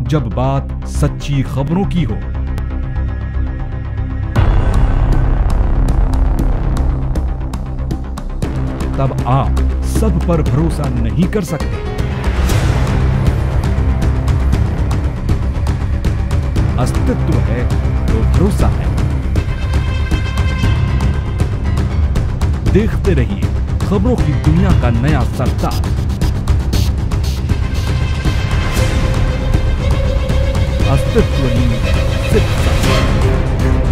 जब बात सच्ची खबरों की हो। तब आप सब पर भरोसा नहीं कर सकते। अस्तित्व है तो भरोसा है। देखते रहिए खबरों की दुनिया का नया सरताज। अस्तित्व न्यूज़।